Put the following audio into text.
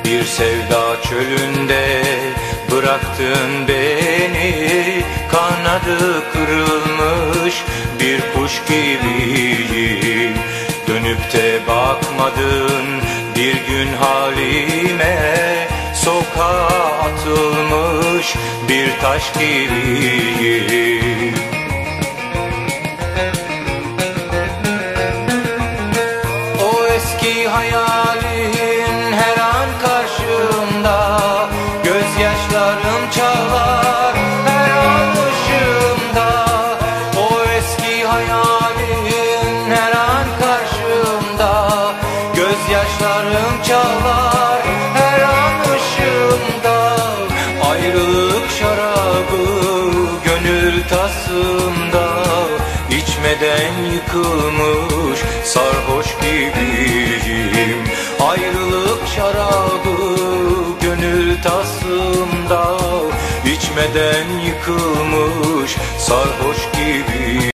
Bir sevda çölünde bıraktın beni, kanadı kırılmış bir kuş gibiyim. Dönüp de bakmadın bir gün halime, sokağa atılmış bir taş gibiyim. O eski hayalin her an karşımda, gözyaşlarım çalar her an ışığımda. O eski hayalin her an karşımda, gözyaşlarım çalar her an ışığımda. Ayrılık şarabı gönül tasımda, içmeden yıkılmış sarhoş gibiyim. Ayrılık şarabı gönül tasımda, içmeden yıkılmış sarhoş gibiyim.